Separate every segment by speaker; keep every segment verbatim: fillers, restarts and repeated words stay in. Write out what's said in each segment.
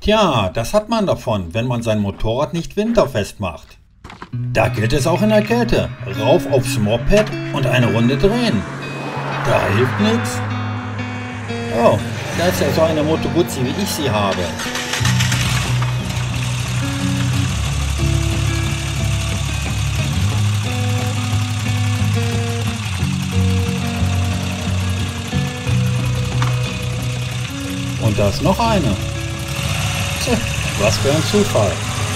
Speaker 1: Tja, das hat man davon, wenn man sein Motorrad nicht winterfest macht. Da gilt es auch in der Kälte. Rauf aufs Moped und eine Runde drehen. Da hilft nichts. Oh, da ist ja so eine Moto Guzzi, wie ich sie habe. Und da ist noch eine. Tja, was für ein Zufall.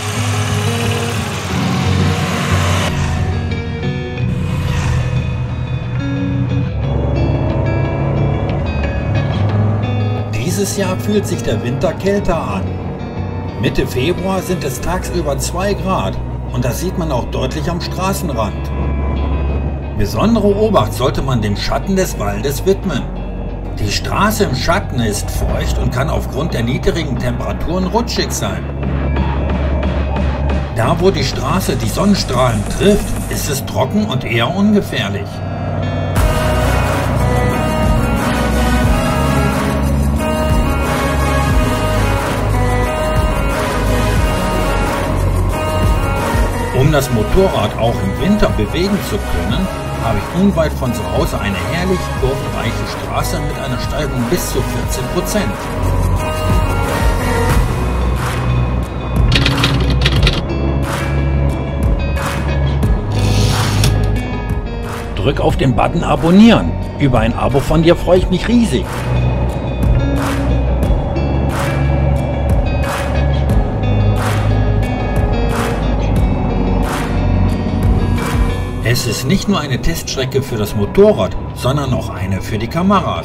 Speaker 1: Dieses Jahr fühlt sich der Winter kälter an. Mitte Februar sind es tagsüber zwei Grad und das sieht man auch deutlich am Straßenrand. Besondere Obacht sollte man dem Schatten des Waldes widmen. Die Straße im Schatten ist feucht und kann aufgrund der niedrigen Temperaturen rutschig sein. Da, wo die Straße die Sonnenstrahlen trifft, ist es trocken und eher ungefährlich. Um das Motorrad auch im Winter bewegen zu können, habe ich unweit von zu Hause eine herrlich kurvenreiche Straße mit einer Steigung bis zu vierzehn Prozent. Drück auf den Button Abonnieren. Über ein Abo von dir freue ich mich riesig. Es ist nicht nur eine Teststrecke für das Motorrad, sondern auch eine für die Kameras.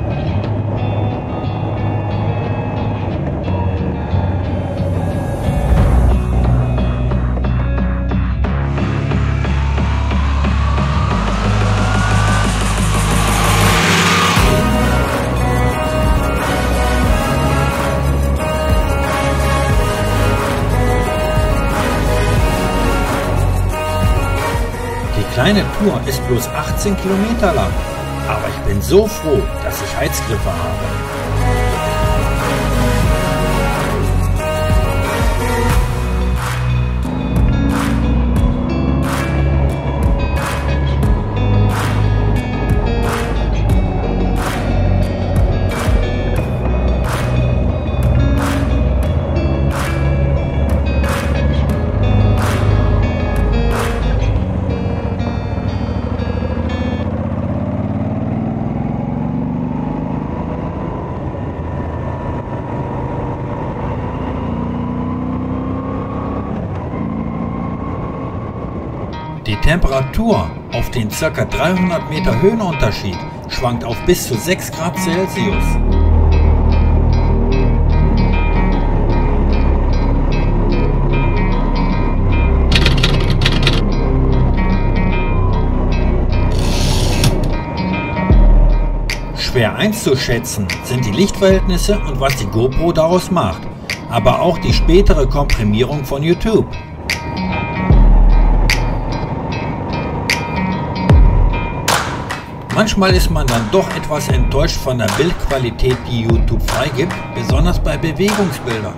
Speaker 1: Die kleine Tour ist bloß achtzehn Kilometer lang, aber ich bin so froh, dass ich Heizgriffe habe. Die Temperatur auf den ca. dreihundert Meter Höhenunterschied schwankt auf bis zu sechs Grad Celsius. Schwer einzuschätzen sind die Lichtverhältnisse und was die GoPro daraus macht, aber auch die spätere Komprimierung von YouTube. Manchmal ist man dann doch etwas enttäuscht von der Bildqualität, die YouTube freigibt, besonders bei Bewegungsbildern.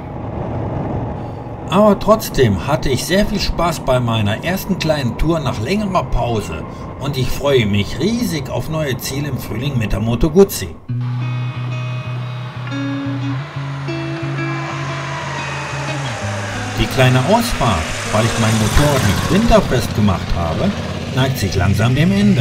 Speaker 1: Aber trotzdem hatte ich sehr viel Spaß bei meiner ersten kleinen Tour nach längerer Pause und ich freue mich riesig auf neue Ziele im Frühling mit der Moto Guzzi. Die kleine Ausfahrt, weil ich mein Motorrad nicht winterfest gemacht habe, neigt sich langsam dem Ende.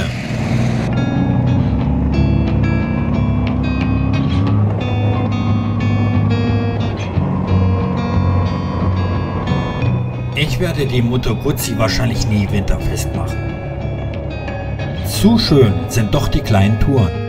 Speaker 1: Ich werde die Moto Guzzi wahrscheinlich nie winterfest machen. Zu schön sind doch die kleinen Touren.